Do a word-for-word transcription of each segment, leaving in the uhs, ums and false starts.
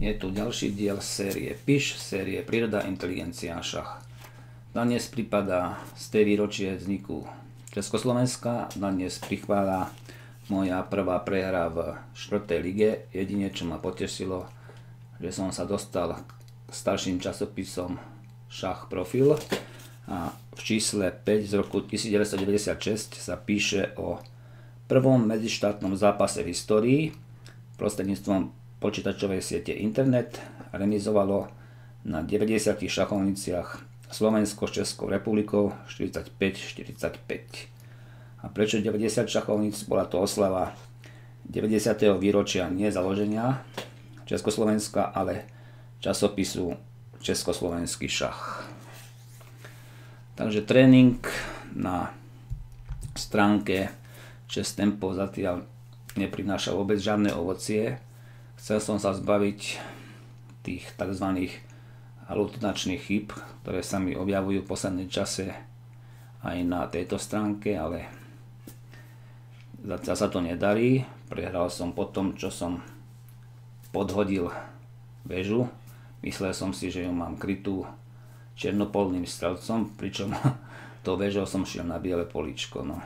Je tu ďalší diel série Piš, série Príroda, inteligencia, šach. Dnes pripadá z tej výročie vzniku Československa. Dnes pripadá moja prvá prehra v štvrtej lige. Jedine, čo ma potešilo, že som sa dostal k starším časopisom Šach Profil. A v čísle päť z roku devätnásťstodeväťdesiatšesť sa píše o prvom medzištátnom zápase v histórii prostredníctvom počítačovej siete internet. Remizovalo na deväťdesiatich šachovniciach Slovensko s Českou republikou štyridsaťpäť štyridsaťpäť. A prečo deväťdesiat šachovníc? Bola to oslava deväťdesiateho výročia nie založenia Československa, ale časopisu Československý šach. Takže tréning na stránke šesť Tempo zatiaľ neprináša vôbec žiadne ovocie. Chcel som sa zbaviť tých tzv. Halutinačných chýb, ktoré sa mi objavujú v poslednom čase aj na tejto stránke, ale zatiaľ sa to nedarí. Prehral som po tom, čo som podhodil väžu. Myslel som si, že ju mám krytú černopolným strelcom, pričom to väžou som šiel na biele políčko. No.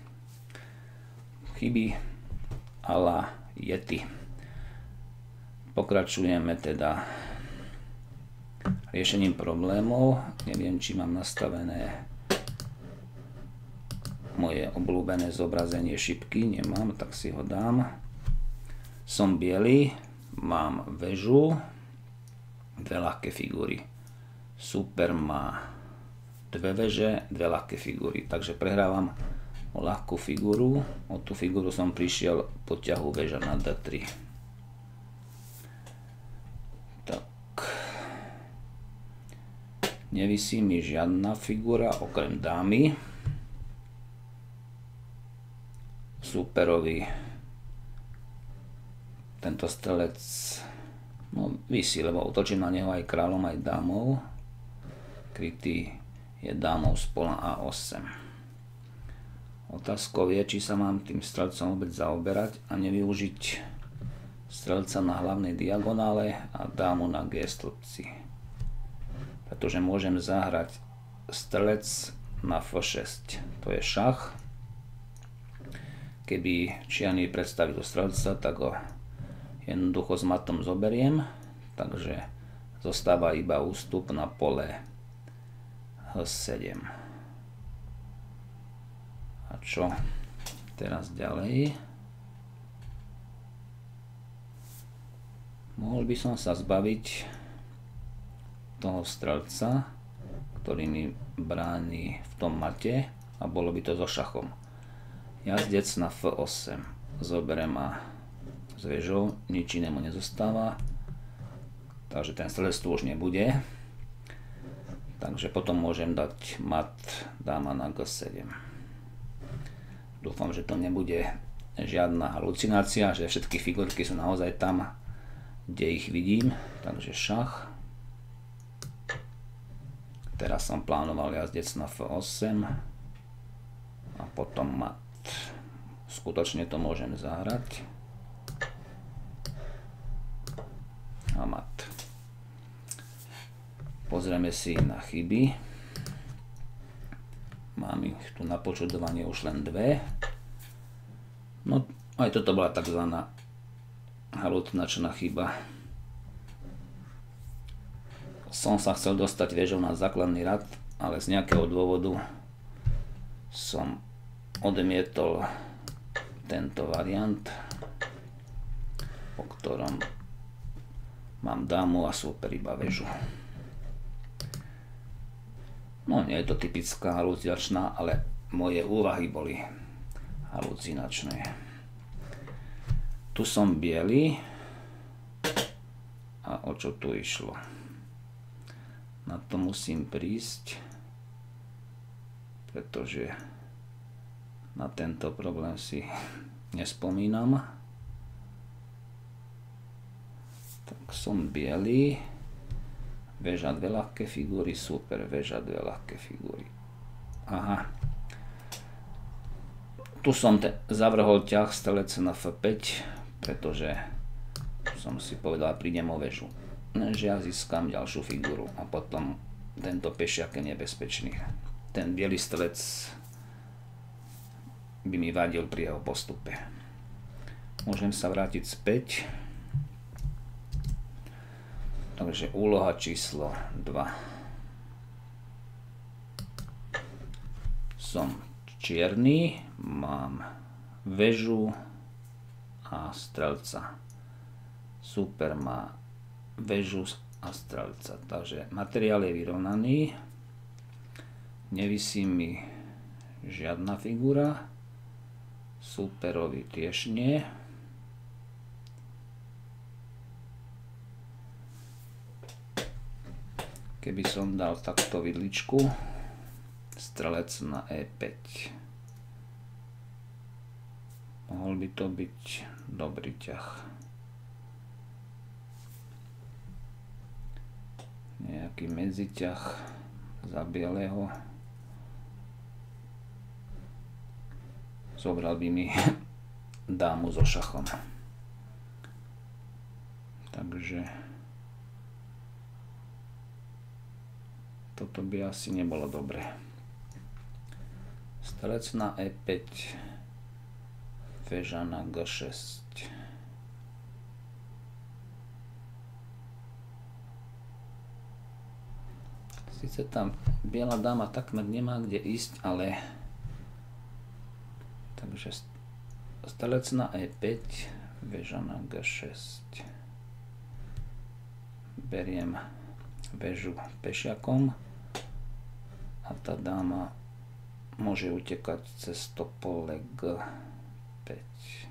Chyby a la Yeti. Pokračujeme teda riešením problémov. Neviem, či mám nastavené moje obľúbené zobrazenie šipky. Nemám, tak si ho dám. Som biely, mám väžu, dve ľahké figúry. Super má dve veže, dve ľahké figúry. Takže prehrávam o ľahkú figúru. O tú figúru som prišiel po ťahu väža na dé tri. Nevisí mi žiadna figúra okrem dámy. Superovi tento strelec no, visí, lebo útočím na neho aj kráľom, aj dámou. Krytý je dámou z pola á osem. Otázkou je, či sa mám tým strelcom vôbec zaoberať a nevyužiť strelca na hlavnej diagonále a dámu na G stĺpci. Pretože môžem zahrať strelec na ef šesť. To je šach. Keby čiany predstavil strelca, tak ho jednoducho s matom zoberiem. Takže zostáva iba ústup na pole há sedem. A čo teraz ďalej? Mohol by som sa zbaviť toho strelca, ktorý mi bráni v tom mate, a bolo by to so šachom. Jazdec na ef osem. Zoberiem a s väžou, nič inému nezostáva. Takže ten strelec tu už nebude. Takže potom môžem dať mat dáma na gé sedem. Dúfam, že to nebude žiadna halucinácia, že všetky figurky sú naozaj tam, kde ich vidím. Takže šach. Teraz som plánoval jazdec na ef osem a potom mat. Skutočne to môžem zahrať. A mat. Pozrieme si na chyby. Mám ich tu na počudovanie už len dve. No aj toto bola tzv. Halutinačná chyba. Som sa chcel dostať väžou na základný rad, ale z nejakého dôvodu som odmietol tento variant, po ktorom mám dámu a super iba väžu. No nie je to typická halucinačná, ale moje úvahy boli halucinačné. Tu som biely a o čo tu išlo? Na to musím prísť, pretože na tento problém si nespomínam. Tak som biely, väža dve ľahké figúry, super, väža dve ľahké figúry. Aha. Tu som zavrhol ťah strelec na ef päť, pretože som si povedal, prídem o väžu. Že ja získam ďalšiu figuru a potom tento pešiak je nebezpečný. Ten biely strelec by mi vadil pri jeho postupe. Môžem sa vrátiť späť. Takže úloha číslo dva. Som čierny, mám väžu a strelca. Super má väžu a strelca. Takže materiál je vyrovnaný. Nevisí mi žiadna figura. Superovi tiež nie. Keby som dal takto vidličku, strelec na é päť. Mohol by to byť dobrý ťah. Nejaký medziťah za bieleho. Zobral by mi dámu so šachom. Takže toto by asi nebolo dobré. Strelec na é päť, väža na gé šesť. Sice tam biela dáma takmer nemá kde ísť, ale takže strelec na é päť, väža na gé šesť. Beriem väžu pešiakom a tá dáma môže utekať cez to pole gé päť.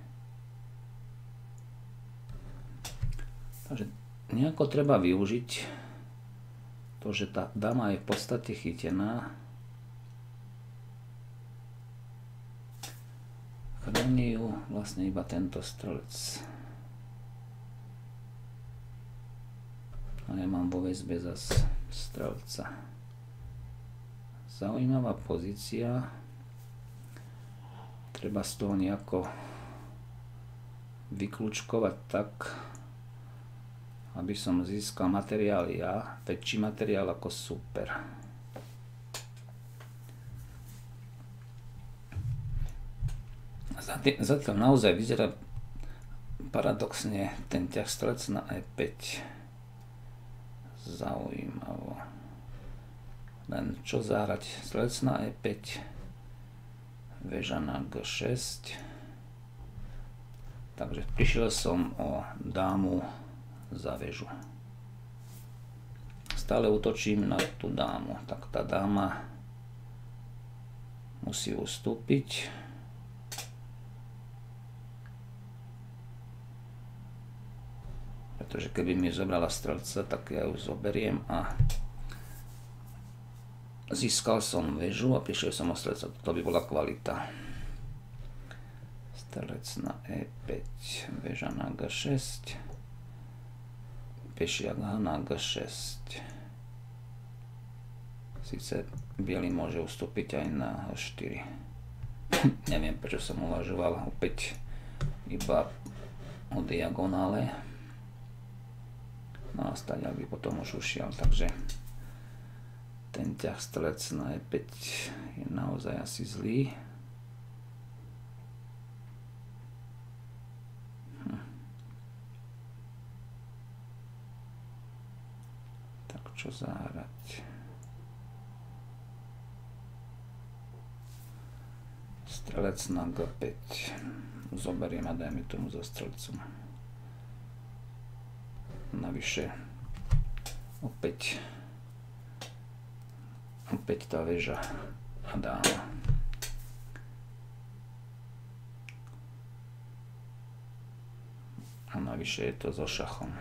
Takže nejako treba využiť to, že tá dáma je v podstate chytená. Chráni ju vlastne iba tento strelec. A ja mám vo väzbe zas strelca. Zaujímavá pozícia. Treba z toho nejako vyklúčkovať tak, aby som získal materiál ja, väčší materiál ako super. Zatiaľ naozaj vyzerá paradoxne ten ťah strelec na é päť. Zaujímavo. Len čo zahrať? Strelec na é päť, väža na gé šesť. Takže prišiel som o dámu za väžu. Stále útočím na tú dámu. Tak tá dáma musí ustúpiť. Pretože keby mi zobrala strelca, tak ja ju zoberiem a získal som väžu a prišiel som o strelca. To by bola kvalita. Strelec na é päť, väža na gé šesť, pešiak na gé šesť. Sice biely môže ustúpiť aj na há štyri. Neviem, prečo som uvažoval opäť iba o diagonále. No a stáďal by potom už ušiel, takže ten ťah strelec na é päť je naozaj asi zlý. Hm. Tak čo zahrať? Strelec na gé päť. Zoberiem a dajme tomu za strelcom. Navyše opäť opäť tá väža a dáma. A navyše je to so šachom.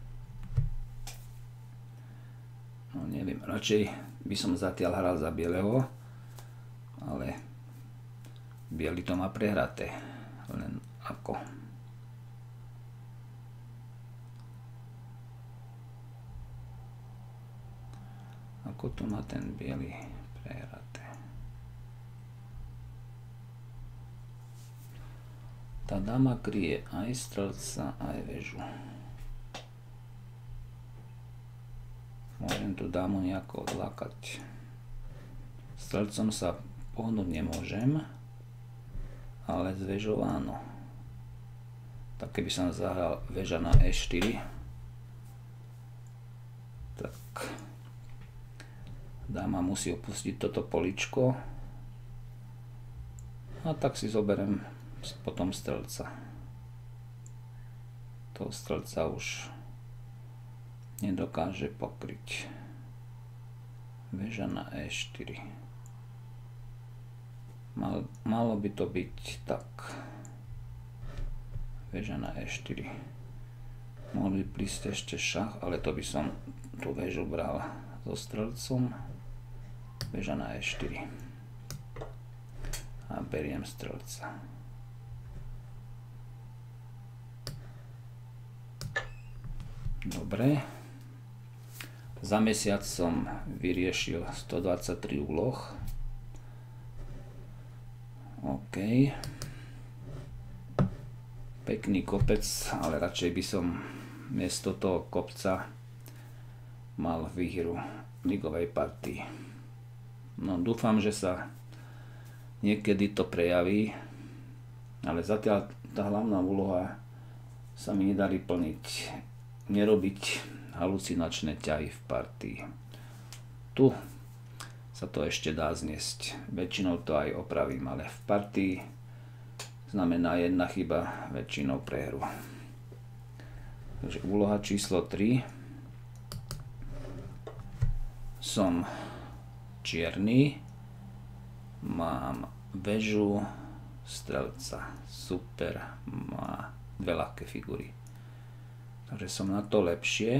No neviem, radšej by som zatiaľ hral za bieleho, ale biely to má prehraté. Len ako? Ako to má ten biely prehraté. Tá dáma kryje aj strelca, aj väžu. Môžem tú dámu nejako odlákať. Strelcom sa pohnúť nemôžem, ale s väžou áno. Tak keby som zahral väža na e štyri, tak dáma musí opustiť toto poličko a tak si zoberiem potom strelca. Toho strelca už nedokáže pokryť. Väža na e štyri. Mal, malo by to byť tak. Väža na e štyri. Mohol by prísť ešte šach, ale to by som tú väžu bral so strelcom. Väža na e štyri. A beriem strelca. Dobre. Za mesiac som vyriešil stodvadsaťtri úloh. OK. Pekný kopec, ale radšej by som miesto toho kopca mal výhru ligovej partii. No dúfam, že sa niekedy to prejaví, ale zatiaľ tá hlavná úloha sa mi nedarí plniť. Nerobiť halucinačné ťahy v partii. Tu sa to ešte dá zniesť. Väčšinou to aj opravím, ale v partii znamená jedna chyba väčšinou prehru. Takže úloha číslo tri. Som čierny. Mám väžu strelca. Super. Má dve ľahké figury. Takže som na to lepšie.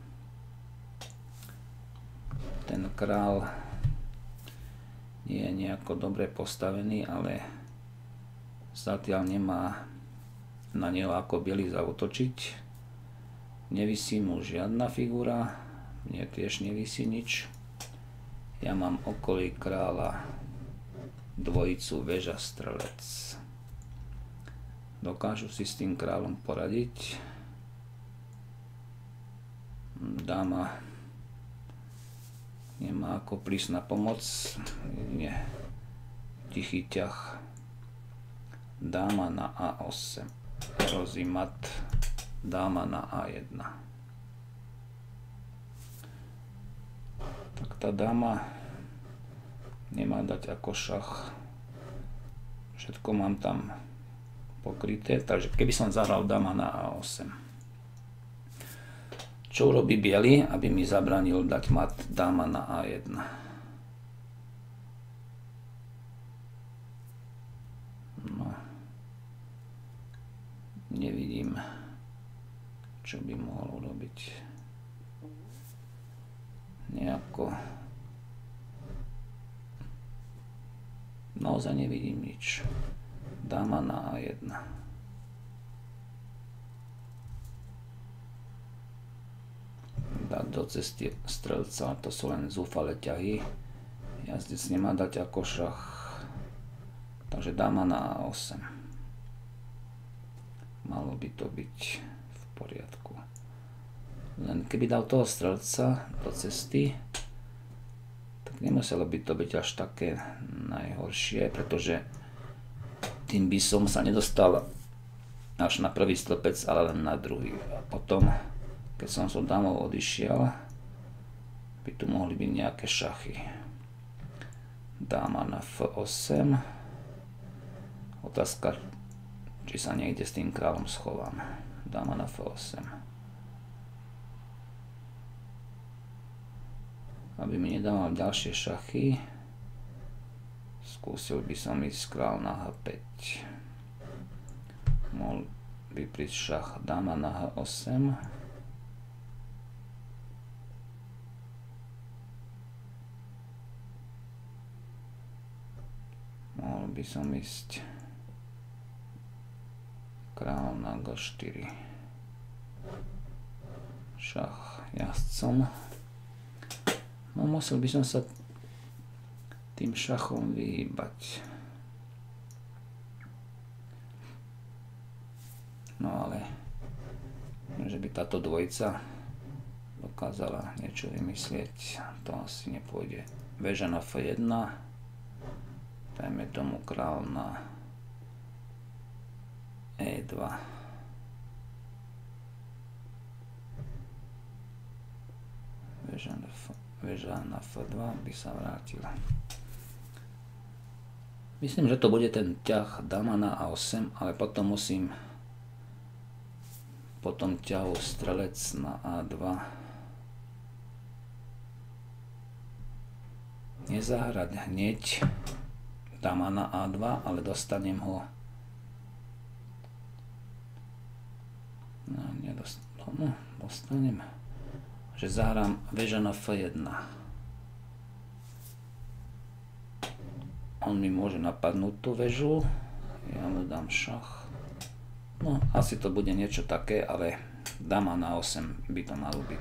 Ten král nie je nejako dobre postavený, ale zatiaľ nemá na neho ako biely zaútočiť. Nevisí mu žiadna figura, mne tiež nevisí nič. Ja mám okolí kráľa dvojicu väža strelec. Dokážu si s tým kráľom poradiť. Dáma nemá ako prísť na pomoc. Nie. Tichý ťah. Dáma na a osem. Hrozí mat. Dáma na a jeden. Tak tá dáma nemá dať ako šach. Všetko mám tam pokryté. Takže keby som zahral dáma na a osem. Čo urobí biely, aby mi zabranil dať mat dáma na a jeden. No. Nevidím, čo by mohol urobiť. Nejako. Naozaj nevidím nič. Dáma na a jeden. Dať do cesty strelca, to sú len zúfale ťahy. Jazdec nemá dať ako šach. Takže dáma na a osem. Malo by to byť v poriadku. Len keby dal toho strelca do cesty, tak nemuselo by to byť až také najhoršie, pretože tým by som sa nedostal až na prvý stĺpec, ale len na druhý. A potom keď som so dámou odišiel, by tu mohli byť nejaké šachy. Dáma na ef osem. Otázka, či sa niekde s tým kráľom schovám. Dáma na ef osem. Aby mi nedával ďalšie šachy, skúsil by som ísť kráľ na há päť. Mohol by prísť šach dáma na há osem. Mohol by som ísť kráľ na gé štyri. Šach jazdcom. No musel by som sa tým šachom vyhýbať. No ale že by táto dvojica dokázala niečo vymyslieť. To asi nepôjde. Väža na ef jedna. Dajme tomu král na é dva. Väža na, väža na ef dva by sa vrátila. Myslím, že to bude ten ťah dáma na á osem, ale potom musím potom ťahu strelec na á dva nezahrať hneď dáma na á dva, ale dostanem ho no, nedost, no, dostanem že zahrám väža na ef jedna. On mi môže napadnúť tú väžu, ja mu dám šach. No, asi to bude niečo také, ale dáma na osem by to malo byť.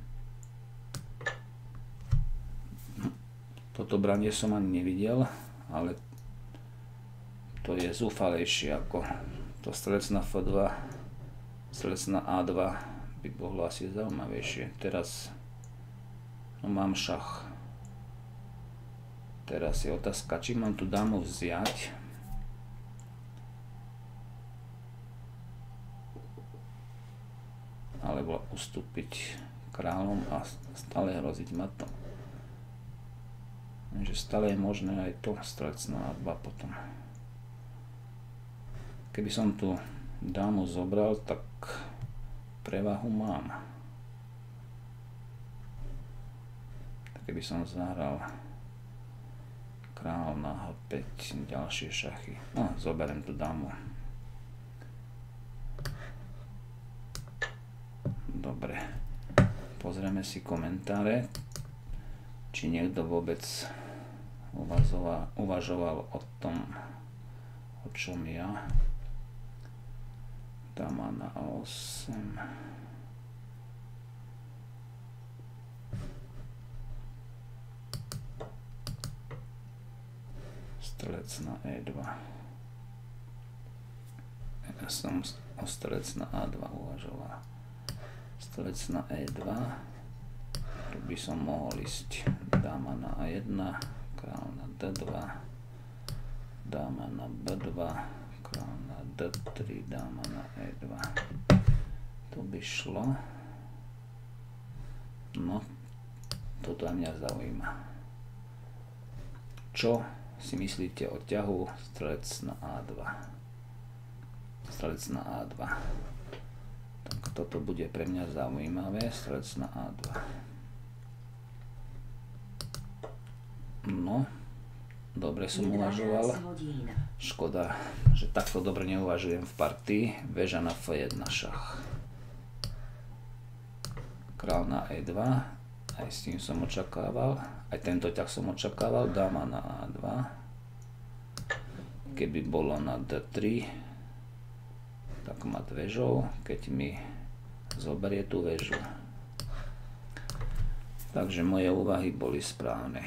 Toto branie som ani nevidel, ale to je zúfalejšie ako to strelec na ef dva, strelec na á dva by bolo asi zaujímavejšie. Teraz no, mám šach. Teraz je otázka, či mám tú dámu vziať. Alebo ustúpiť kráľom a stále hroziť matom. Takže stále je možné aj to strelec na á dva potom. Keby som tú dámu zobral, tak prevahu mám. Tak keby som zahral král na há päť, ďalšie šachy. No, zoberiem tú dámu. Dobre. Pozrieme si komentáre, či niekto vôbec uvažoval, uvažoval o tom, o čom ja. Dáma na á osem. Strelec na é dva. Ja som o strelec na á dva uvažoval. Strelec na é dva. Tu by som mohol ísť dáma na á jedna, král na dé dva, dáma na bé dva, král na dé tri, dáma na é dva. To by šlo. No, toto aj mňa zaujíma. Čo si myslíte o ťahu strelec na á dva? Strelec na á dva. Tak toto bude pre mňa zaujímavé. Strelec na á dva. No, dobre som uvažoval. Škoda, že takto dobre neuvažujem v partii. Väža na ef jedna šach. Král na é dva. Aj s tým som očakával. Aj tento ťah som očakával. Dáma na á dva. Keby bolo na dé tri, tak mat väžou, keď mi zoberie tú väžu. Takže moje úvahy boli správne.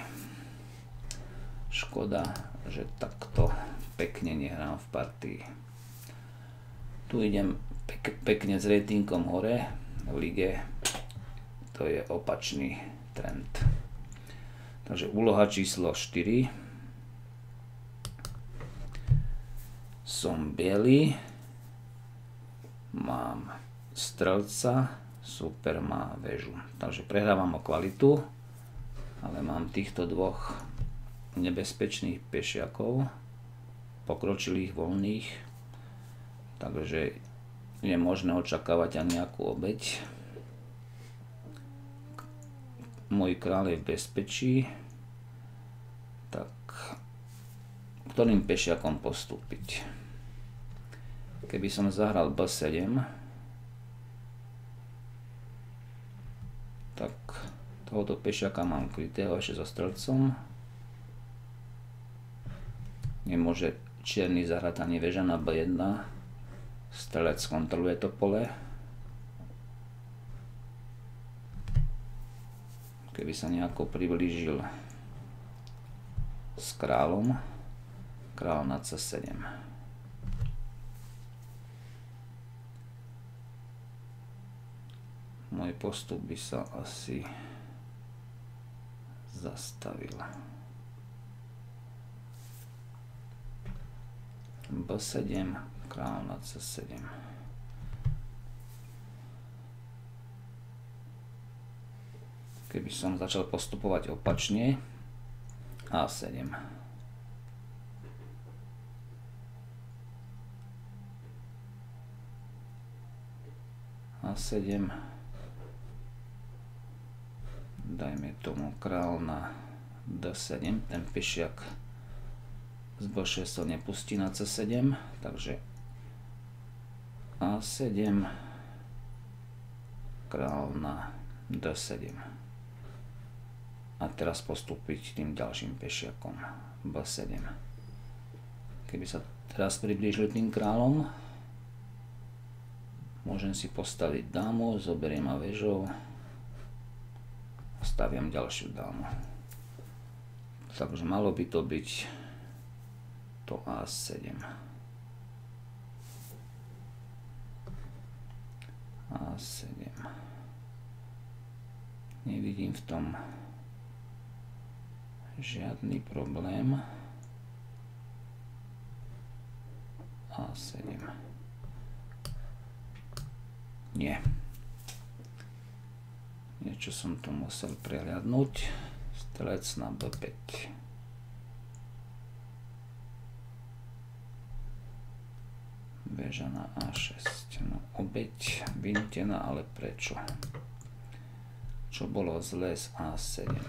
Škoda, že takto pekne nehrám v partii. Tu idem pek pekne s ratingom hore. V lige to je opačný trend. Takže úloha číslo štyri. Som biely. Mám strelca. Super má väžu. Takže prehrávam o kvalitu. Ale mám týchto dvoch nebezpečných pešiakov. Pokročilých, voľných. Takže je možné očakávať aj nejakú obeť. Môj kráľ je v bezpečí. Tak ktorým pešiakom postúpiť? Keby som zahral bé sedem, tak tohoto pešiaka mám krytého ešte so strelcom. Nemôže čierny zahrať ani väža na bé jedna. Strelec kontroluje to pole. Keby sa nejako priblížil s kráľom, král na cé sedem. môj postup by sa asi zastavil. bé sedem, kráľ na cé sedem. Keby som začal postupovať opačne, á sedem. á sedem. Dajme tomu kráľ na dé sedem, ten pešiak z bé šesť sa nepustí na cé sedem, takže á sedem, kráľ na dé sedem. A teraz postúpiť tým ďalším pešiakom bé sedem. Keby sa teraz priblížili tým kráľom, môžem si postaviť dámu, zoberiem a väžou a staviam ďalšiu dámu. Takže malo by to byť to á sedem. á sedem. Nevidím v tom žiadny problém. á sedem. Nie. Niečo som tu musel prehliadnúť. Strelec na bé päť. Väža na á šesť. No, obeť vynútená, ale prečo? Čo bolo zlé z á sedem?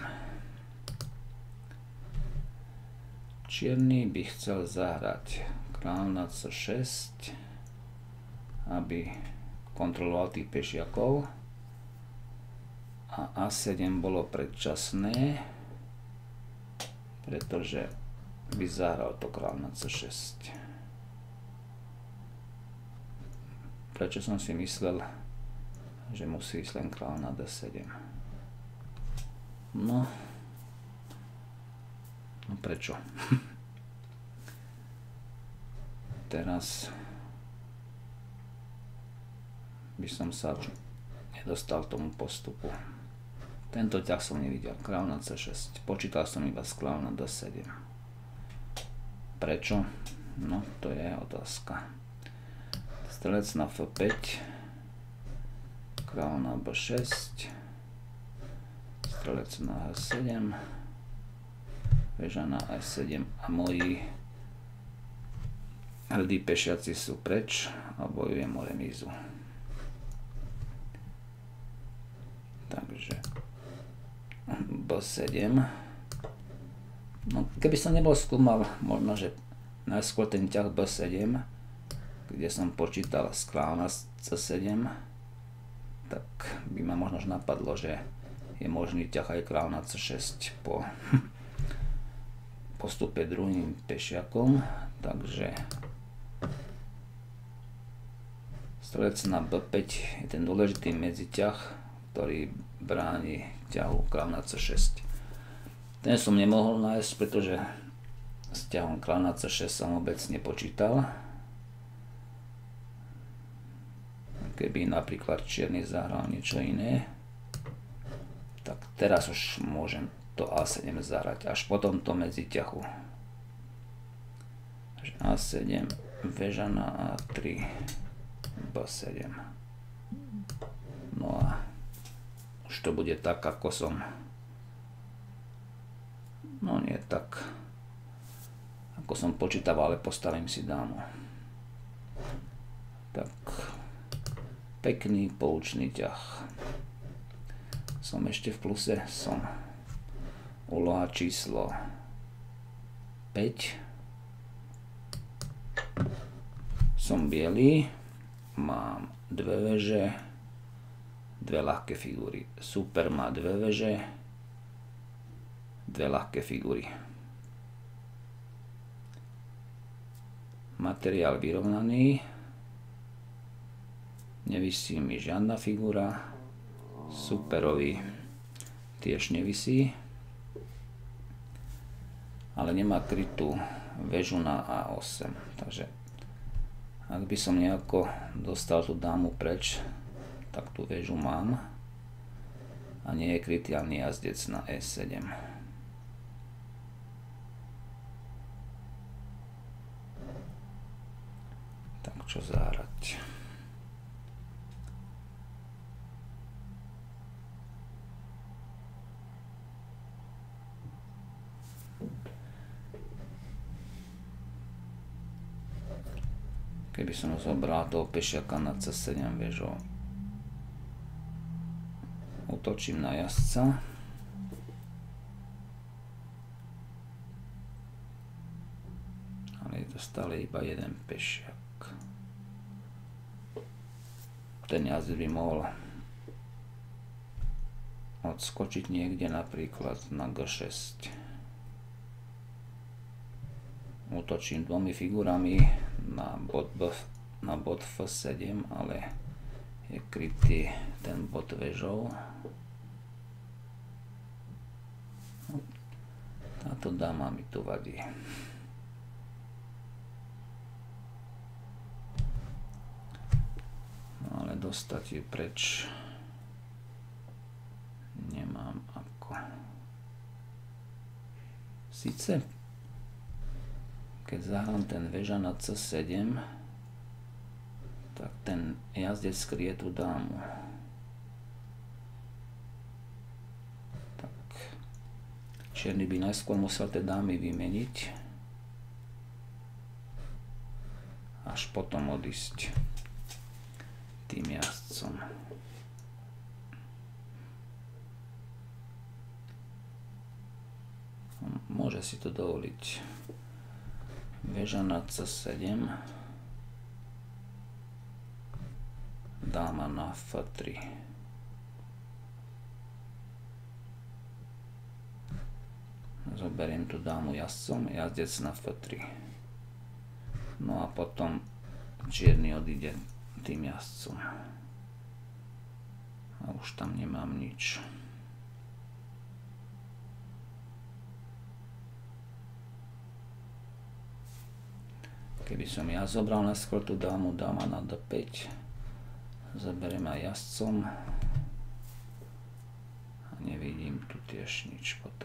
Čierny by chcel zahrať kráľ na cé šesť, aby kontroloval tých pešiakov, a á sedem bolo predčasné, pretože by zahral to kráľ na cé šesť. Prečo som si myslel, že musí ísť len kráľ na dé sedem? No, no prečo? Teraz by som sa nedostal k tomu postupu. Tento ťah som nevidel. Kráľ na cé šesť. Počítal som iba s kráľ na dé sedem. Prečo? No, to je otázka. Strelec na ef päť. Kráľ na bé šesť. Strelec na há sedem. Väža na é sedem. A moji hrdí pešiaci sú preč a bojujem o remízu. Takže bé sedem. No, keby som nebol skúmal, možno, že najskôr ten ťah bé sedem, kde som počítal z kráľ na cé sedem, tak by ma možno napadlo, že je možný ťah aj kráľ na cé šesť po postupe druhým pešiakom. Takže strelec na bé päť je ten dôležitý medziťah, ktorý bráni ťahu kráľ na cé šesť. Ten som nemohol nájsť, pretože s ťahom kráľ na cé šesť som vôbec nepočítal. Keby napríklad čierny zahral niečo iné, tak teraz už môžem to á sedem zahrať až po tomto medziťahu. á sedem, väža na á tri, bé sedem. No a už to bude tak, ako som, no nie tak, ako som počítaval, ale postavím si dámu. Tak, pekný poučný ťah. Som ešte v pluse, som úloha číslo päť. Som biely, mám dve veže, dve ľahké figúry. Super má dve veže, dve ľahké figúry. Materiál vyrovnaný, nevisí mi žiadna figúra, superovi tiež nevisí, ale nemá krytú väžu na á osem, takže ak by som nejako dostal tú dámu preč, tak tú väžu mám. a nie je krytý ani jazdec na e sedem. Tak čo zahrať? Keby som zobral toho pešiaka na cé sedem väžou, útočím na jazdca. Ale je to stále iba jeden pešiak. Ten jazdec by mohol odskočiť niekde napríklad na gé šesť. Útočím dvomi figurami na bod, B, na bod ef sedem, ale je krytý ten bod väžou. Táto dáma mi tu vadí. No ale dostať ju preč nemám ako. Sice keď zahrám ten väža na cé sedem, tak ten jazdec skrie tú dámu. Tak čierny by najskôr musel tie dámy vymeniť, až potom odísť tým jazdcom. Môže si to dovoliť. Väža na cé sedem, dáma na ef tri. Zoberiem tú dámu jazdcom, jazdec na ef tri. No a potom čierny odíde tým jazdcom. A už tam nemám nič. Keby som ja zobral najskôr tú dámu, dáma na dé päť, zaberiem aj jazdcom a nevidím tu tiež nič potom.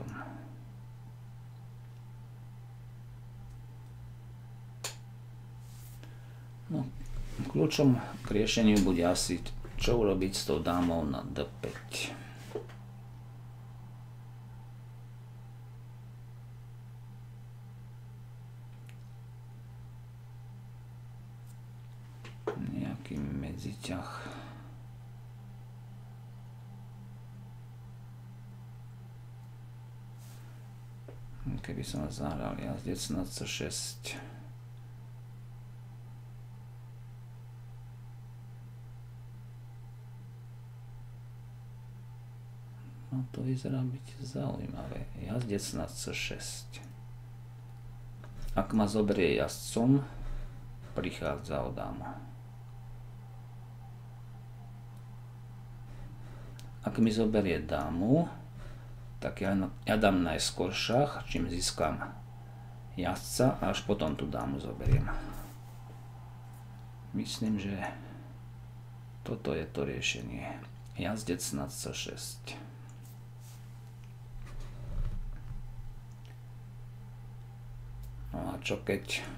No, kľúčom k riešeniu bude asi, čo urobiť s tou dámou na dé päť. Nejaký medziťah. Keby som zahral jazdec na cé šesť. No to vyzerá byť zaujímavé. Jazdec na cé šesť. Ak ma zoberie jazdcom, prichádza o dámu. Ak mi zoberie dámu, tak ja, ja dám najskôr šach, čím získam jazdca a až potom tú dámu zoberiem. Myslím, že toto je to riešenie. Jazdec na cé šesť. No a čo keď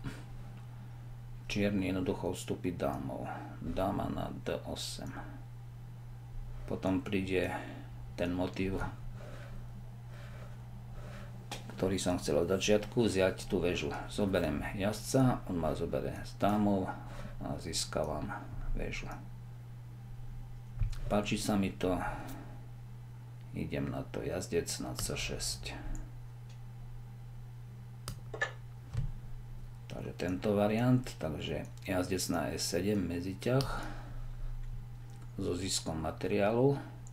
čierny jednoducho vstúpi dámou? Dáma na dé osem. Potom príde ten motív, ktorý som chcel od začiatku, vziať tú väžu. Zoberiem jazdca, on ma zoberie s dámou a získavam väžu. Páči sa mi to, idem na to, jazdec na cé šesť. Takže tento variant, takže jazdec na é sedem, medziťah so ziskom materiálu.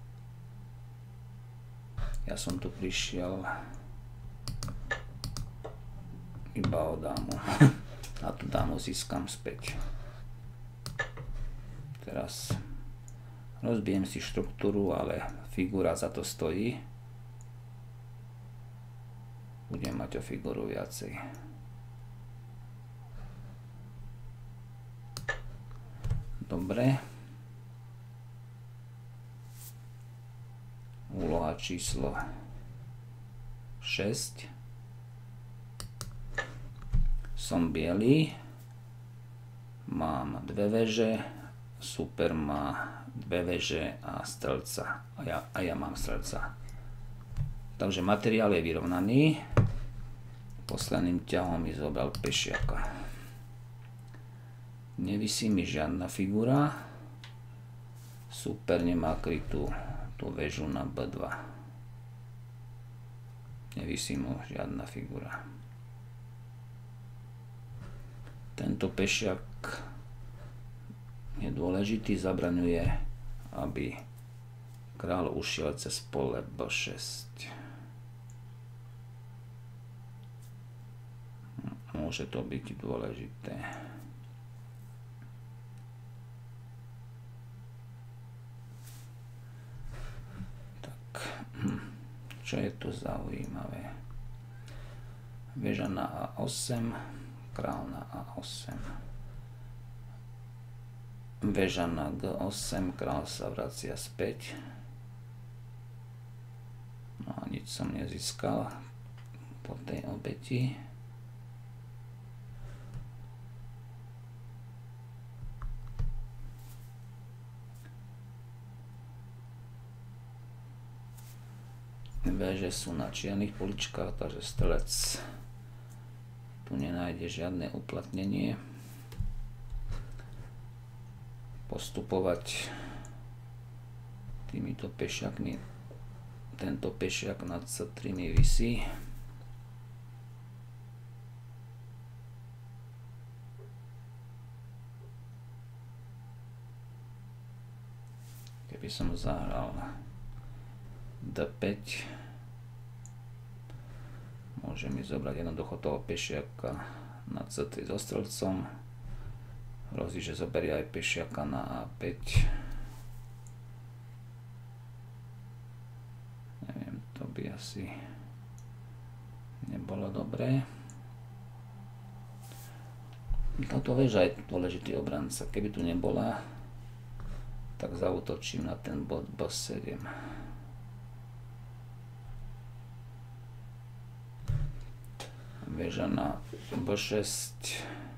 Ja som tu prišiel iba o dámu a tú dámu získam späť. Teraz rozbijem si štruktúru, ale figura za to stojí. Budem mať o figuru viacej. Dobre. za číslo šesť. Som biely, mám dve veže, super má dve veže a strelca. A ja, a ja mám strelca. Takže materiál je vyrovnaný. Posledným ťahom mi zobral pešiaka. Nevisí mi žiadna figura. Super nemá krytú tú väžu na bé dva. Nevisí mu žiadna figura. Tento pešiak je dôležitý, zabraňuje, aby kráľ ušiel cez pole bé šesť. Môže to byť dôležité. Čo je tu zaujímavé? Väža na á osem, kráľ na á osem. Väža na gé osem, kráľ sa vracia späť. No a nič som nezískal po tej obeti. Väže sú na čiernych poličkách, takže strelec tu nenájde žiadne uplatnenie. Postupovať týmito pešiakmi. Tento pešiak na cé tri mi visí. Keby som zahral dé päť, môže mi zobrať jednoducho toho pešiaka na cé tri so strelcom. Hrozí, že zoberie aj pešiaka na á päť. Neviem, to by asi nebolo dobré. Táto väža je dôležitý obranca. Keby tu nebola, tak zaútočím na ten bod bé sedem. Väža na bé šesť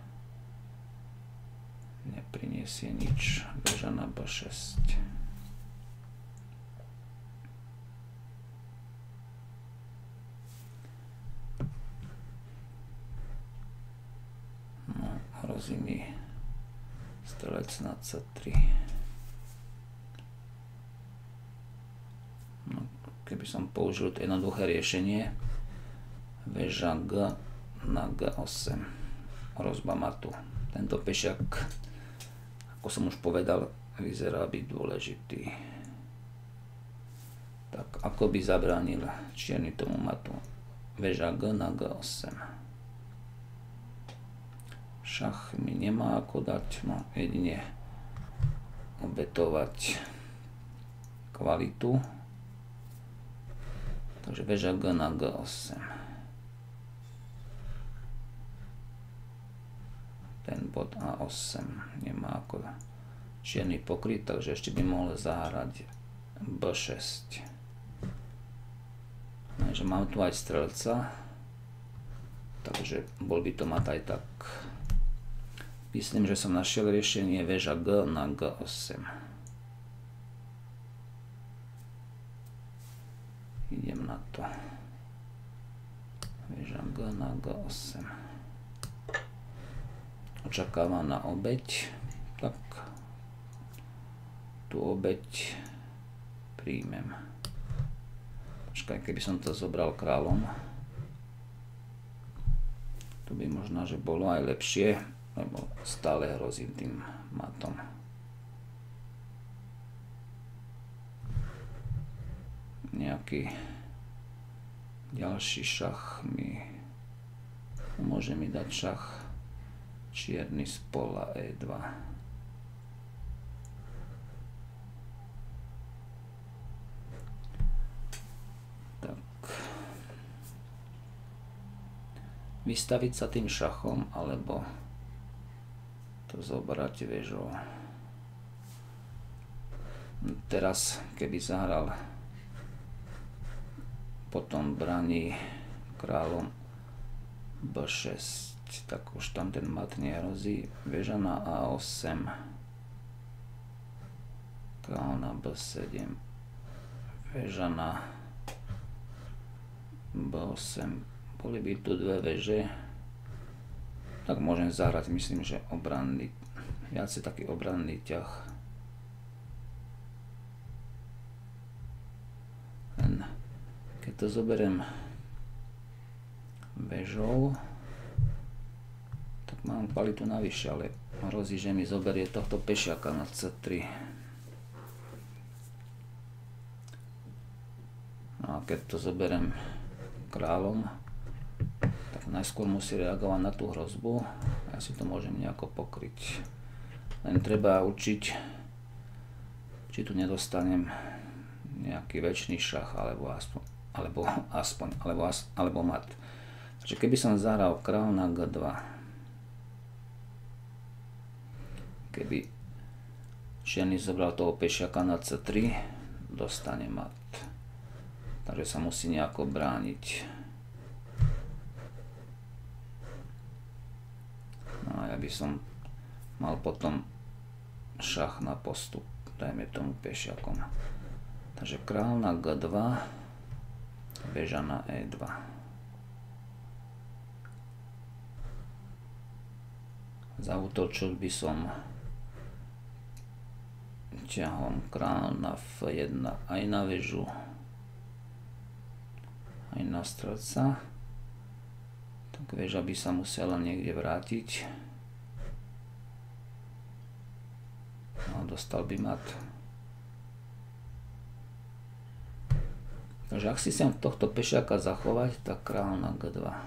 nepriniesie nič. Väža na bé šesť. No, hrozí mi strelec na cé tri. No, keby som použil to jednoduché riešenie, väža G na gé osem. Hrozba ma tu. Tento pešiak, ako som už povedal, vyzerá byť dôležitý. Tak ako by zabránil čierny tomu matu? Väža G na gé osem. Šach mi nemá ako dať, no jedine obetovať kvalitu. Takže väža G na gé osem. Ten bod á osem nemá ako čierny pokryt, takže ešte by mohol zahrať bé šesť. Takže mám tu aj strelca, takže bol by to mať aj tak. Myslím, že som našiel riešenie väža G na gé osem. Idem na to. Väža G na gé osem. Očakávam na obeť, tak tú obeť príjmem. Počkaj, keby som to zobral kráľom, to by možno, že bolo aj lepšie, lebo stále hrozím tým matom. Nejaký ďalší šach mi môže mi dať šach čierny z pola é dva. Tak. Vystaviť sa tým šachom, alebo to zobrať väžou. Teraz, keby zahral potom braní kráľom bé šesť, tak už tam ten mat nehrozí. Väža na á osem, kráľ na bé sedem, väža na bé osem. Boli by tu dve väže, tak môžem zahrať, myslím, že obranný, viacej taký obranný ťah. Len keď to zoberiem väžou, tak mám kvalitu navyše, ale hrozí, že mi zoberie tohto pešiaka na cé tri. No a keď to zoberiem kráľom, tak najskôr musí reagovať na tú hrozbu a ja si to môžem nejako pokryť. Len treba učiť, či tu nedostanem nejaký väčší šach, alebo aspoň, alebo aspoň, alebo, as, alebo mat. Takže keby som zahral kráľ na gé dva, keby čierny zobral toho pešiaka na cé tri, dostane mat. Takže sa musí nejako brániť. No a ja by som mal potom šach na postup, dajme tomu pešiakom. Takže kráľ na gé dva, väža na é dva. Zaútočil by som ťahom kráľ na ef jeden aj na väžu, aj na strelca. Tak väža by sa musela niekde vrátiť. No, dostal by mat. Takže ak si chcem tohto pešiaka zachovať, tak kráľ na gé dva.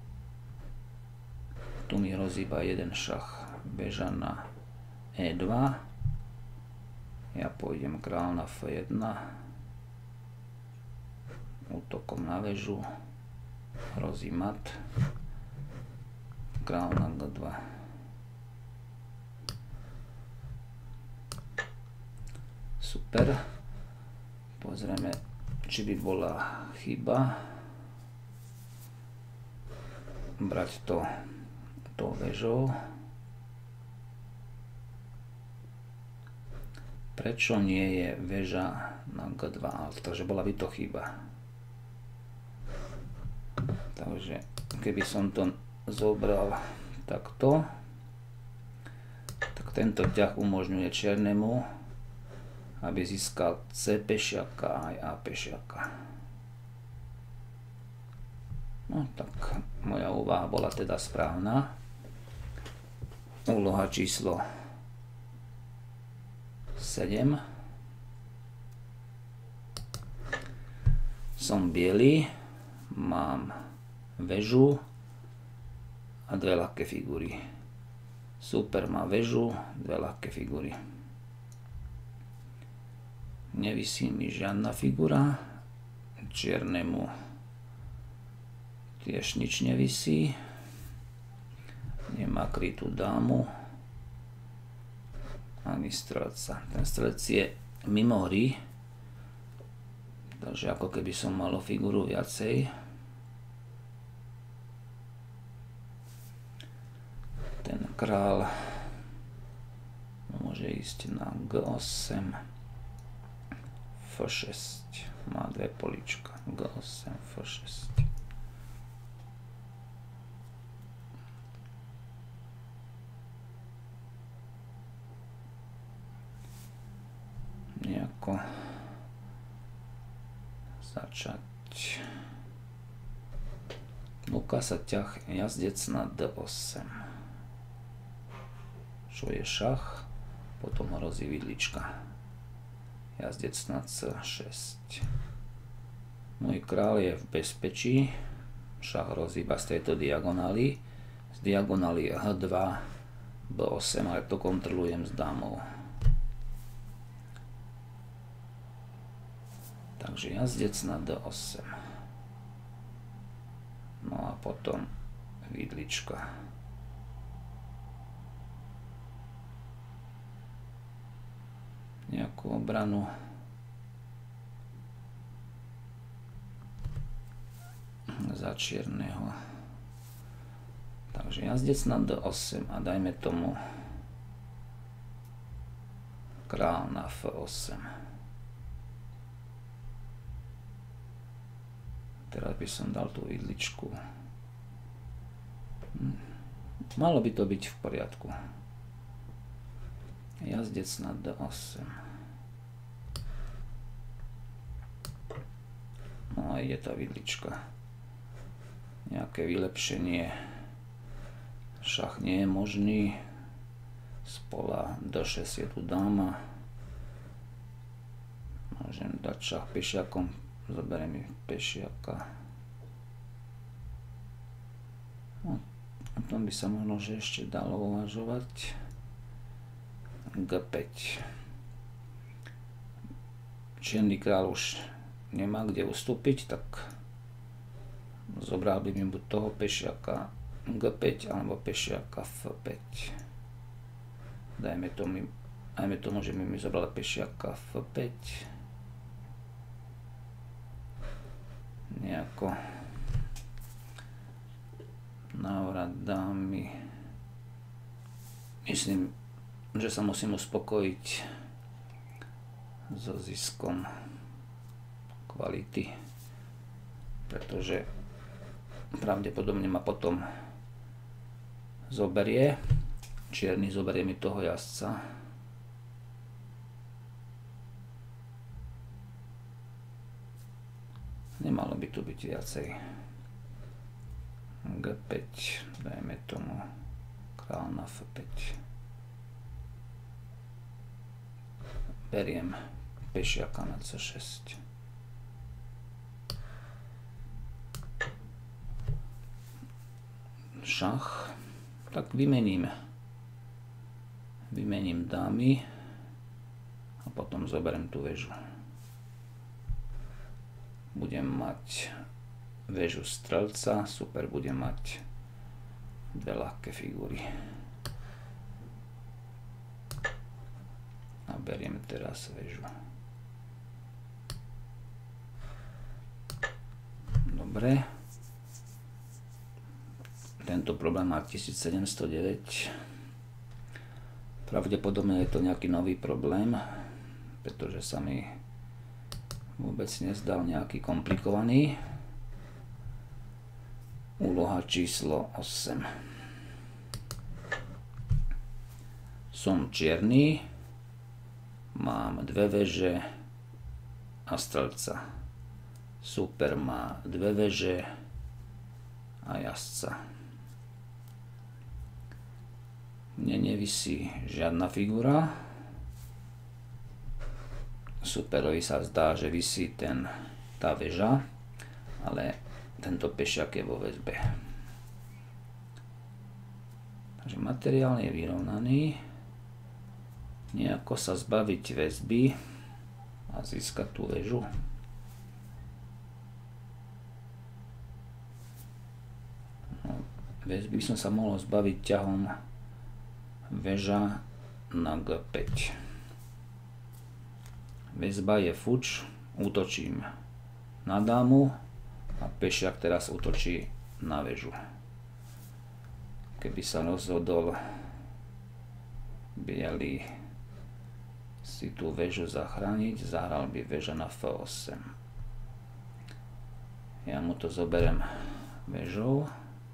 Tu mi hrozí iba jeden šach. Väža na é dva. Ja pôjdem kráľ na ef jeden. Útokom na väžu. Hrozí mat. Kráľ na gé dva. Super. Pozrieme, či by bola chyba brať to tou väžou. Prečo nie je väža na gé dva? Takže bola by to chyba. Takže keby som to zobral takto, tak tento ťah umožňuje čiernemu, aby získal C pešiaka aj A pešiaka. No tak moja úvaha bola teda správna. Úloha číslo sedem. Som biely, mám väžu a dve ľahké figúry. Super má väžu, dve ľahké figúry. Nevisí mi žiadna figura, čiernemu tiež nič nevisí, nemá krytú dámu ani strelca. Ten strelec je mimo hry, takže ako keby som mal figuru viacej. Ten král môže ísť na gé osem, ef šesť, má dve políčka, gé osem, ef šesť. Nejako začať. Núka sa ťah jazdec na dé osem. Čo je šach, potom hrozí vidlička. Jazdec na cé šesť. Môj král je v bezpečí. Šach hrozí iba z tejto diagonály. Z diagonály je há dva, bé osem, ale to kontrolujem s dámou. Takže jazdec na dé osem. No a potom vidlička. Nejakú obranu. za čierneho. Takže jazdec na D osem a dajme tomu král na F osem. Teraz by som dal tú vidličku. Malo by to byť v poriadku. Jazdec na D osem. No a ide tá vidlička. Nejaké vylepšenie. Šach nie je možný. Z pola D šesť je tu dáma. Môžem dať šach pešiakom. Zoberiem mi pešiaka. No, o tom by sa možno že ešte dalo uvažovať. G päť. Čierny kráľ už nemá kde ustúpiť, tak zobral by mi buď toho pešiaka G päť alebo pešiaka F päť. Dajme tomu, dajme tomu, že by mi zobral pešiaka F päť. Nejako návrat dámy. Myslím, že sa musím uspokojiť so ziskom kvality, pretože pravdepodobne ma potom zoberie. Čierny zoberie mi toho jazdca. Nemalo by tu byť viacej. G päť, dajme tomu král na F päť. Beriem pešiaka na C šesť. Šach, tak vymeníme. Vymením dámy a potom zoberiem tú väžu. Budem mať väžu strelca, super, budem mať dve ľahké figúry. A beriem teraz väžu. Dobre. Tento problém má tisícsedemstodeväť. Pravdepodobne je to nejaký nový problém, pretože sa mi vôbec nezdal nejaký komplikovaný. Úloha číslo osem. Som čierny, mám dve veže a strelca. Super má dve veže a jazdca. Mne nevisí žiadna figura. Superovi sa zdá, že visí ten, tá väža, ale tento pešiak je vo väzbe. Takže materiál je vyrovnaný. Nejako sa zbaviť väzby a získať tú väžu. No, väzby som sa mohol zbaviť ťahom väža na G päť. Väzba je fuč, útočím na dámu a pešiak teraz útočí na väžu. Keby sa rozhodol biely si tú väžu zachrániť, zahral by väža na F osem. Ja mu to zoberiem väžou.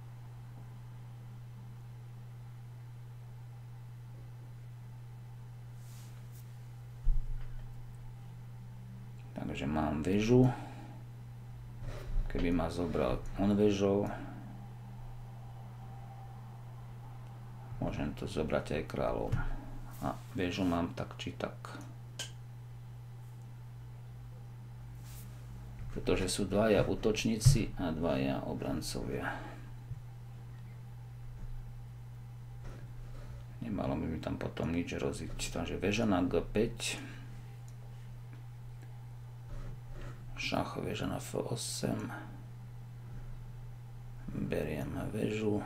Takže mám väžu. Keby ma zobral on väžou, môžem to zobrať aj kráľom. A väžu mám tak či tak. Pretože sú dvaja útočníci a dvaja obrancovia. Nemalo by mi tam potom nič roziť. Takže väža na G päť. Šach, väža na F osem. Beriem väžu.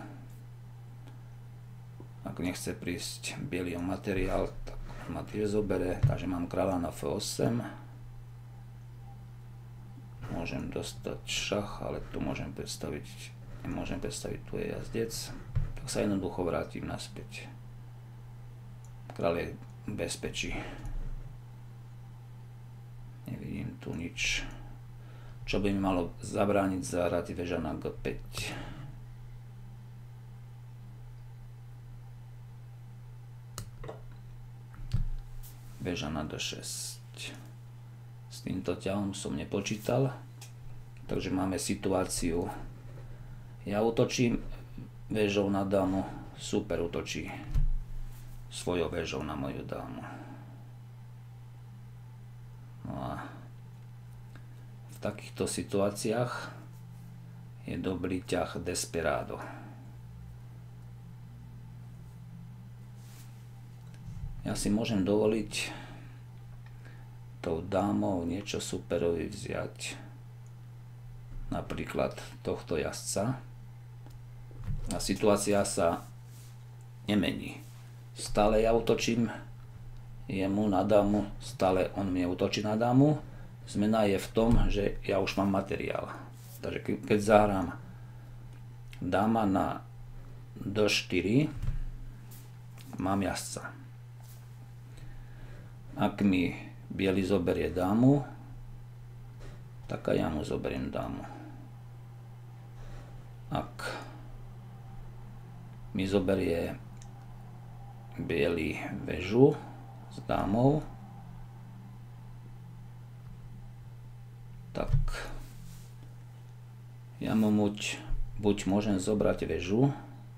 Ak nechce prísť biely materiál, tak ma tiež zobere. Takže mám kráľa na F osem. môžem dostať šach, ale tu môžem predstaviť, nemôžem predstaviť, tu je jazdec, tak sa jednoducho vrátim naspäť. Kráľ je v bezpečí. Nevidím tu nič, čo by mi malo zabrániť zahrať väža na gé päť. Väža na dé šesť. S týmto ťahom som nepočítal, takže máme situáciu. Ja útočím väžou na dámu, super útočí svojou väžou na moju dámu. No a v takýchto situáciách je dobrý ťah desperado. Ja si môžem dovoliť tou dámou niečo superovi vziať. Napríklad tohto jazdca. A situácia sa nemení. Stále ja útočím jemu na dámu, stále on mne útočí na dámu. Zmena je v tom, že ja už mám materiál. Takže keď zahrám dáma na dé štyri, mám jazdca. Ak mi biely zoberie dámu, tak aj ja mu zoberiem dámu. Ak mi zoberie biely väžu s dámou, tak ja mu buď, buď môžem zobrať väžu,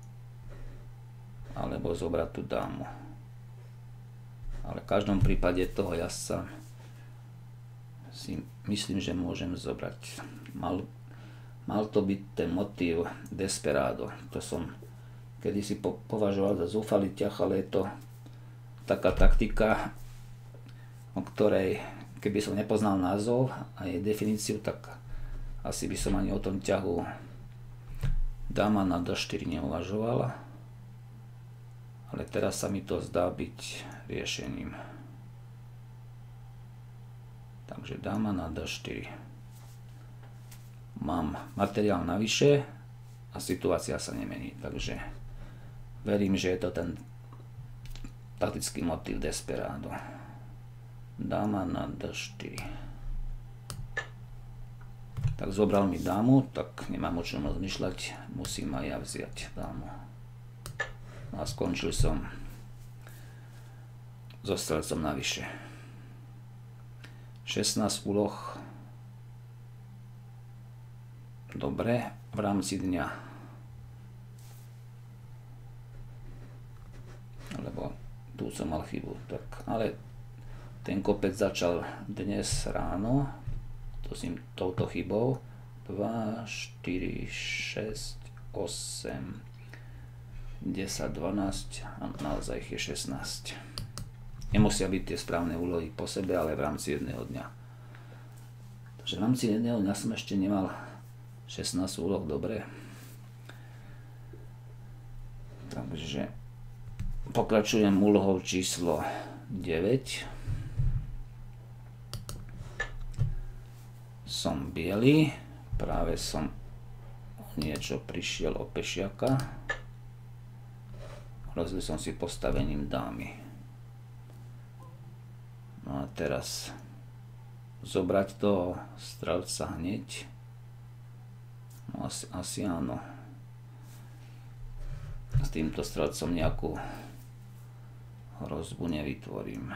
alebo zobrať tú dámu. Ale v každom prípade toho jazdca si myslím, že môžem zobrať. Mal, mal to byť ten motív desperado. To som kedysi po, považoval za zúfalý ťah, ale je to taká taktika, o ktorej keby som nepoznal názov a jej definíciu, tak asi by som ani o tom ťahu dáma na dé štyri neuvažoval. Ale teraz sa mi to zdá byť riešením. Takže dáma na dé štyri. Mám materiál navyše a situácia sa nemení. Takže verím, že je to ten taktický motív desperado. Dáma na dé štyri. Tak zobral mi dámu, tak nemám o čom rozmýšľať, musím aj ja vziať dámu. A skončil som so strelcom navyše. šestnásť úloh. Dobre, v rámci dňa. Lebo tu som mal chybu. Tak, ale ten kopec začal dnes ráno. To s tým, touto chybou. dva, štyri, šesť, osem, desať, dvanásť a naozaj ich je šestnásť. Nemusia byť tie správne úlohy po sebe, ale v rámci jedného dňa. Takže v rámci jedného dňa som ešte nemal šestnásť úloh, dobre. Takže pokračujem úlohou číslo deväť. Som biely, práve som niečo prišiel o pešiaka. Rozbil som si postavením dámy. No a teraz zobrať toho strelca hneď. No asi, asi áno. S týmto strelcom nejakú hrozbu nevytvorím.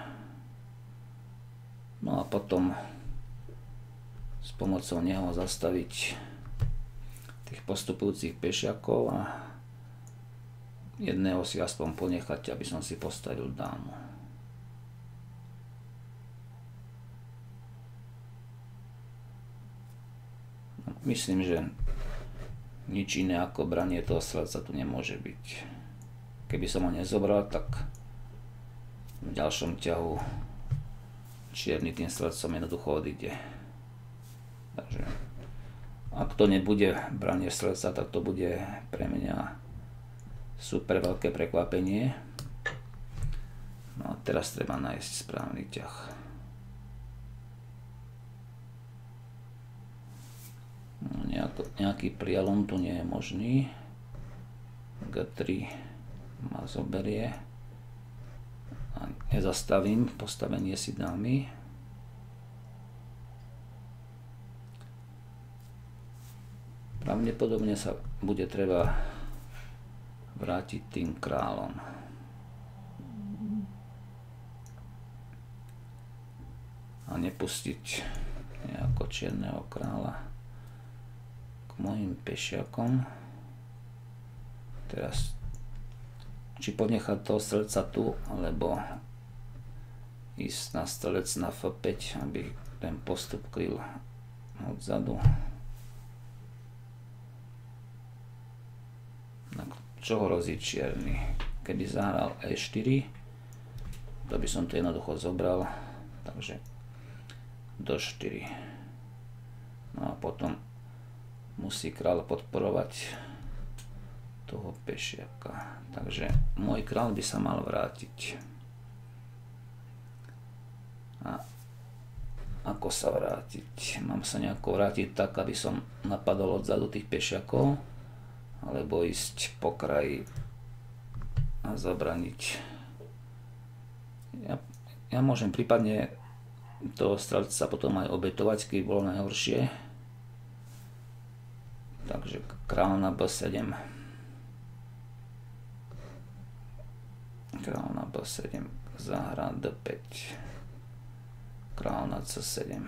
No a potom s pomocou neho zastaviť tých postupujúcich pešiakov a jedného si aspoň ponechať, aby som si postavil dámu. Myslím, že nič iné ako branie toho strelca tu nemôže byť. Keby som ho nezobral, tak v ďalšom ťahu čierny tým strelcom jednoducho odíde. Takže ak to nebude branie strelca, tak to bude pre mňa super veľké prekvapenie. No a teraz treba nájsť správny ťah. nejaký prielom tu nie je možný. gé tri ma zoberie. A nezastavím postavenie si dámy. Pravdepodobne sa bude treba vrátiť tým kráľom. A nepustiť nejako čierneho kráľa k mojim pešiakom. Teraz či ponechať toho strelca tu, alebo ísť na strelec na ef päť, aby ten postup kryl odzadu. Čo hrozí čierny? Keby zahral é štyri, to by som to jednoducho zobral, takže do štyri. No a potom musí kráľ podporovať toho pešiaka. Takže môj kráľ by sa mal vrátiť. A ako sa vrátiť? Mám sa nejako vrátiť tak, aby som napadol odzadu tých pešiakov, alebo ísť po kraji a zabraniť. Ja, ja môžem prípadne toho strelca potom aj obetovať, keď bolo najhoršie. Takže kráľ na bé sedem. Kráľ na bé sedem. Zahrá dé päť. Kráľ na cé sedem.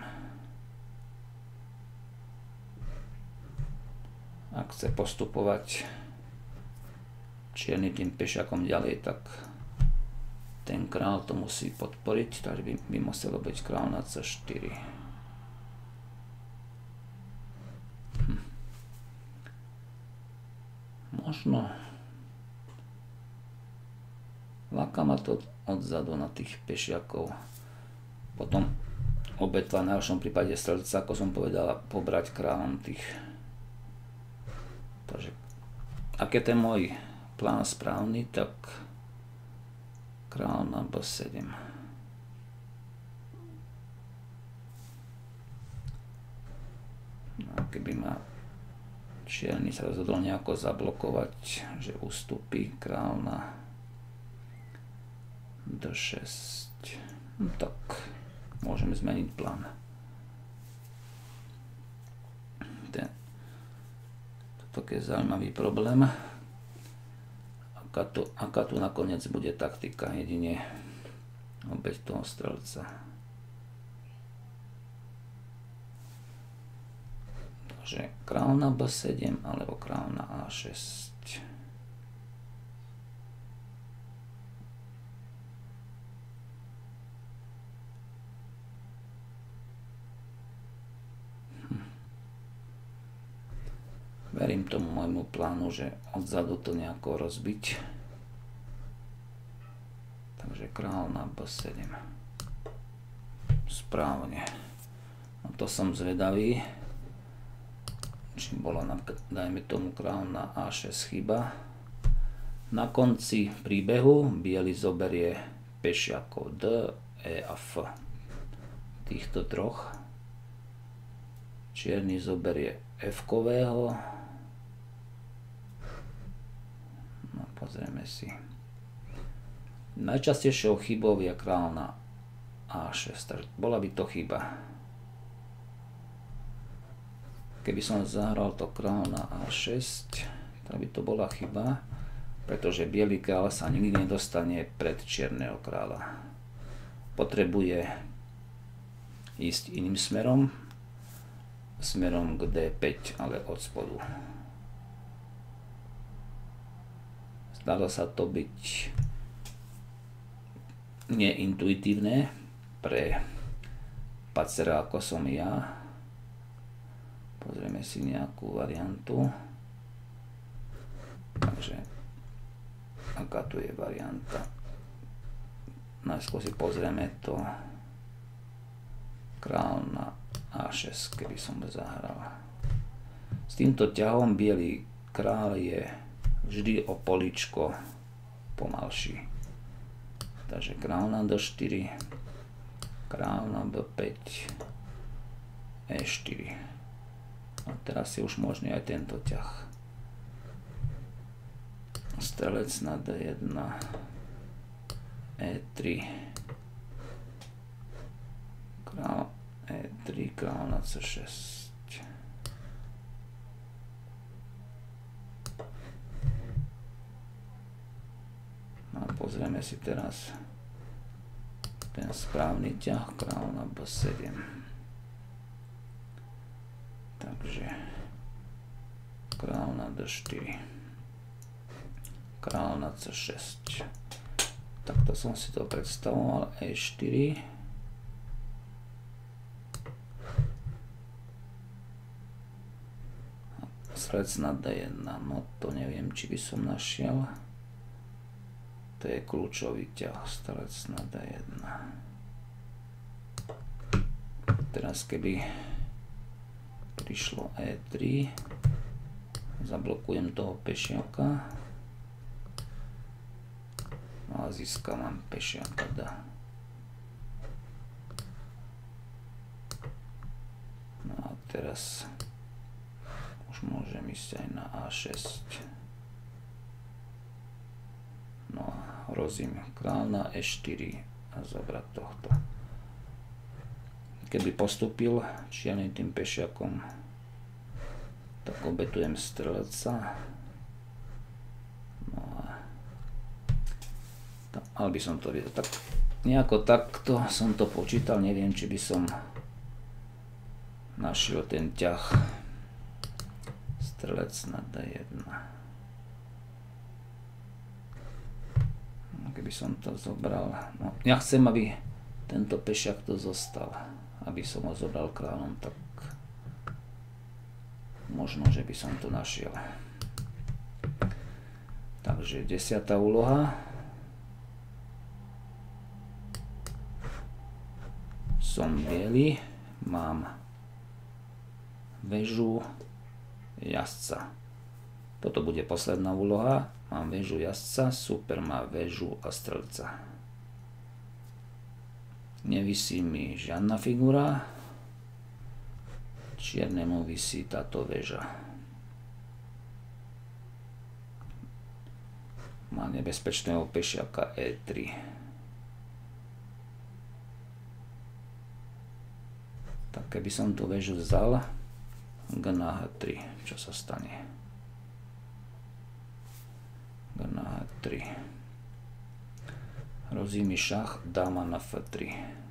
Ak chce postupovať čierny tým pešiakom ďalej, tak ten kráľ to musí podporiť, takže by, by muselo byť kráľ na cé štyri. Hm. Možno láka ma to odzadu na tých pešiakov. Potom obetva v najhoršom prípade strelca, ako som povedal, pobrať kráľom tých. Takže ak je ten môj plán správny, tak kráľ na bé sedem. No, keby ma čierny sa rozhodol nejako zablokovať, že ustúpi kráľ na dé šesť, no, tak môžeme zmeniť plán. Ten, toto je zaujímavý problém. Aká tu, aká tu nakoniec bude taktika, jedine obeť toho strelca. Takže kráľ na bé sedem alebo kráľ na á šesť. Verím tomu môjmu plánu, že odzadu to nejako rozbiť. Takže kráľ na bé sedem. Správne. No to som zvedavý. Či bolo, dajme tomu, kráľ na á šesť chyba. Na konci príbehu biely zoberie pešiakov D, E a F. Týchto troch. Čierny zoberie F-kového. No, pozrieme si. Najčastejšou chybou je kráľ na á šesť, takže bola by to chyba. Keby som zahral to kráľ na á šesť, tak by to bola chyba, pretože biely kráľ sa nikdy nedostane pred čierneho kráľa. Potrebuje ísť iným smerom, smerom k dé päť, ale od spodu. Zdalo sa to byť neintuitívne pre pacera ako som ja. Pozrieme si nejakú variantu. Takže aká tu je varianta? Najskôr si pozrieme to kráľ na á šesť, keby som zahral. S týmto ťahom biely kráľ je vždy o políčko pomalší. Takže kráľ na dé štyri, kráľ na bé päť, é štyri. A teraz je už možný aj tento ťah. Strelec na dé jedna, é tri, král é tri, král na cé šesť. A pozrieme si teraz ten správny ťah, král na bé sedem. Takže král na dé štyri, král na cé šesť. Takto som si to predstavoval. é štyri. Strelec na dé jedna. No to neviem, či by som našiel. To je kľúčový ťah. Strelec na dé jedna. Teraz keby prišlo é tri, zablokujem toho pešiaka. A získavam pešiaka D. No a teraz už môžem ísť aj na á šesť. No a hrozím král na é štyri a zobrať tohto. Keby postúpil čiernym tým pešiakom, tak obetujem strelca. No a mal by som to vidieť. Tak nejako takto som to počítal, neviem, či by som našiel ten ťah. Strelec na dé jedna. Keby som to zobral, no ja chcem, aby tento pešiak to zostal, aby som ho zobral kráľom, tak možno, že by som to našiel. Takže desiatá úloha. Som biely, mám väžu jazdca. Toto bude posledná úloha. Mám väžu jazdca, super má väžu a strelca. Nevisí mi žiadna figura. Čiernemu visí táto väža. Má nebezpečného pešiaka é tri. Tak keby som tú väžu vzal, G na há tri, čo sa stane? G na há tri. Hrozí mi šach, dáma na ef tri.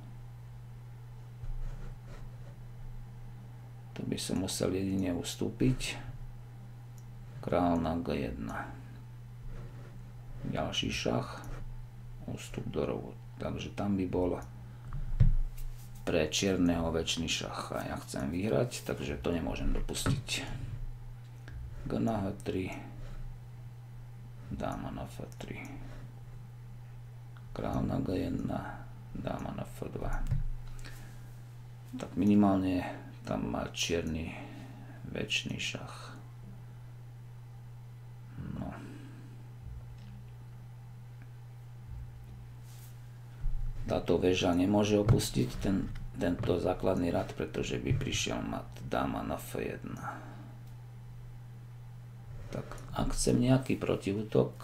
To by som musel jedine ustúpiť. Král na gé jedna. Ďalší šach, ústup do rohu. Takže tam by bol pre čierneho väčší šach a ja chcem vyhrať, takže to nemôžem dopustiť. G na há tri, dáma na ef tri, král na gé jedna, dáma na ef dva. Tak minimálne tam má čierny väčší šach. No. Táto väža nemôže opustiť ten, tento základný rad, pretože by prišiel mat dáma na ef jedna. Tak ak chcem nejaký protiútok,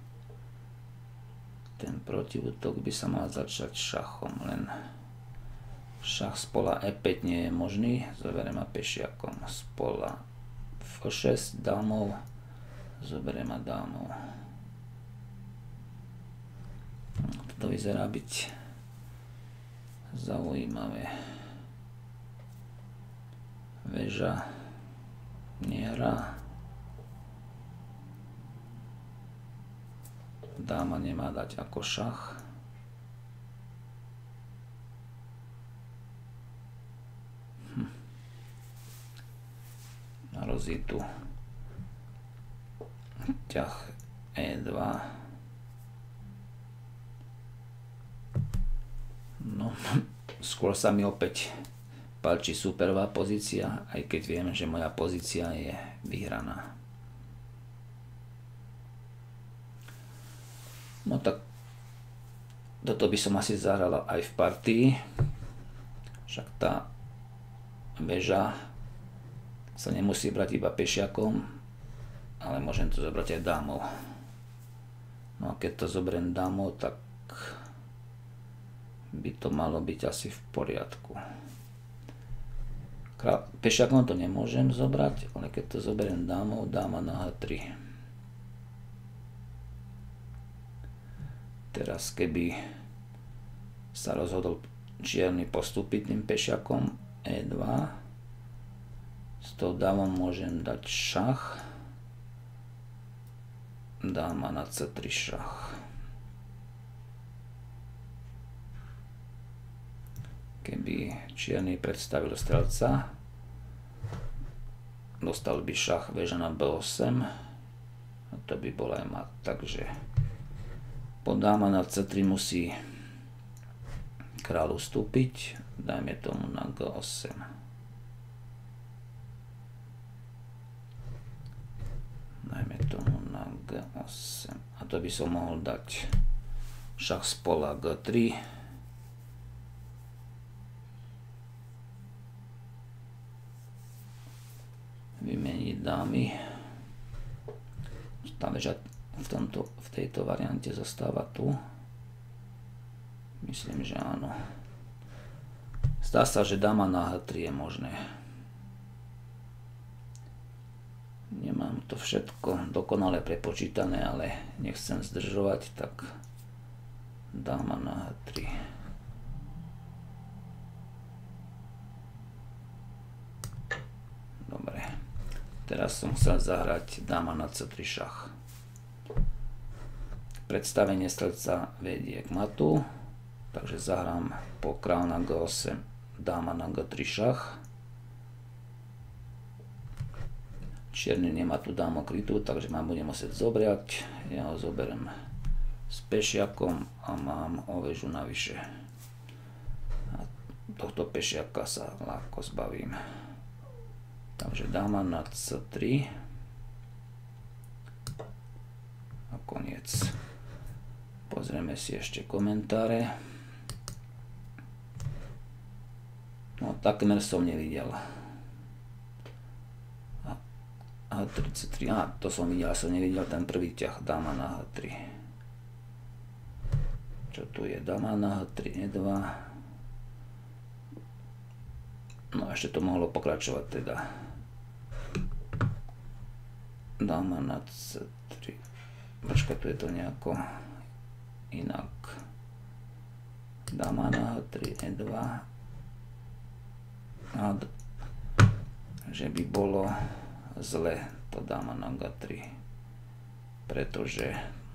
ten protiútok by sa mal začať šachom, len šach z pola é päť nie je možný, zoberiem ma pešiakom, z pola ef šesť dámov, zoberiem ma dámov. Toto vyzerá byť zaujímavé. Väža nehrá. Dáma nemá dať ako šach. Hm. Hrozí tu ťah é dva. No, skôr sa mi opäť páči superová pozícia, aj keď viem, že moja pozícia je vyhraná. No tak toto by som asi zahral aj v partii. Však tá väža sa nemusí brať iba pešiakom, ale môžem to zobrať aj dámou. No a keď to zoberiem dámou, tak by to malo byť asi v poriadku. Pešiakom to nemôžem zobrať, ale keď to zoberiem dámou, dáma na há tri. Teraz keby sa rozhodol čierny postúpiť tým pešiakom é dva, s tou dámou môžem dať šach, dáma na cé tri šach. Keby čierny predstavil strelca, dostal by šach, väža na bé osem a to by bol aj mat, takže po dáma na cé tri musí kráľ ustúpiť, dajme tomu na gé osem. Dajme tomu na gé osem a to by som mohol dať šach z pola gé tri. Vymeniť dámy. Tá väža v, tomto, v tejto variante zostáva tu. Myslím, že áno. Zdá sa, že dáma na há tri je možné. Nemám to všetko dokonale prepočítané, ale nechcem zdržovať, tak dáma na há tri. Dobre. Teraz som chcel zahrať dáma na cé tri šach. Predstavenie strelca vedie k matu, takže zahrám po kráľ na gé osem, dáma na gé tri šach. Čierny nemá tú dámu krytú, takže ma bude musieť zobrať. Ja ho zoberiem s pešiakom a mám o väžu navyše. A tohto pešiaka sa ľahko zbavím. Takže dáma na cé tri a koniec. Pozrieme si ešte komentáre. No takmer som nevidel. há tridsaťtri, á, to som videl, som nevidel ten prvý ťah, dáma na há tri. Čo tu je? Dáma na há tri, é dva. No ešte to mohlo pokračovať teda. Dáma na cé tri. Počkaj, tu je to nejako inak. Dáma na há tri, é dva. A že by bolo zle to dáma na gé tri. Pretože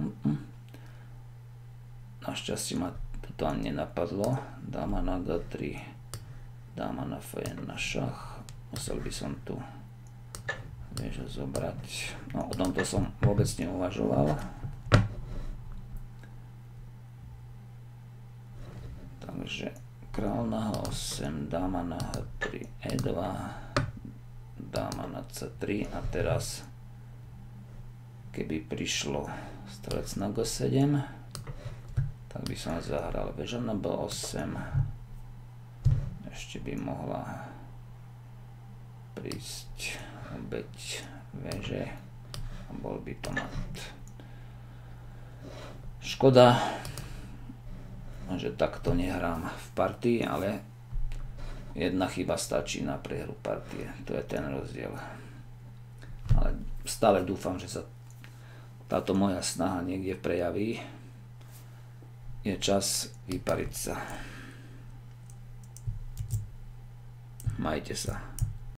našťastie ma to ani nenapadlo. Dáma na gé tri. Dáma na ef jeden na šach. Musel by som tu väžu zobrať. No o tomto som vôbec neuvažoval. Takže kráľ na há osem, dáma na há tri, é dva, dáma na cé tri a teraz keby prišlo strelec na gé sedem, tak by som zahral väža na bé osem. Ešte by mohla prísť obeť väže a bol by to mat. Škoda, že takto nehrám v partii, ale jedna chyba stačí na prehru partie. To je ten rozdiel. Ale stále dúfam, že sa táto moja snaha niekde prejaví. Je čas vypariť sa. Majte sa.